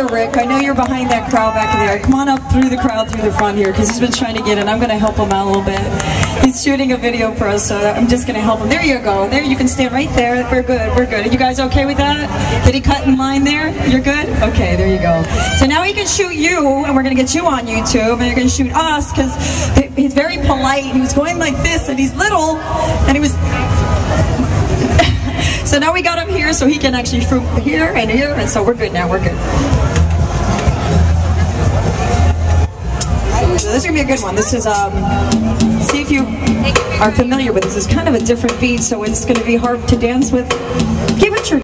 here, Rick. I know you're behind that crowd back there. Come on up through the crowd, through the front here, because he's been trying to get in. I'm going to help him out a little bit. He's shooting a video for us, so I'm just going to help him. There you go. There, you can stand right there. We're good. We're good. Are you guys okay with that? Did he cut in line there? You're good? Okay, there you go. So now he can shoot you, and we're going to get you on YouTube, and you're going to shoot us, because he's very polite. He was going like this, and he's little, and he was... So now we got him here so he can actually shoot here, and so we're good now. We're good. So this is going to be a good one. This is, see if you are familiar with this. It's kind of a different beat, so it's going to be hard to dance with. Give it your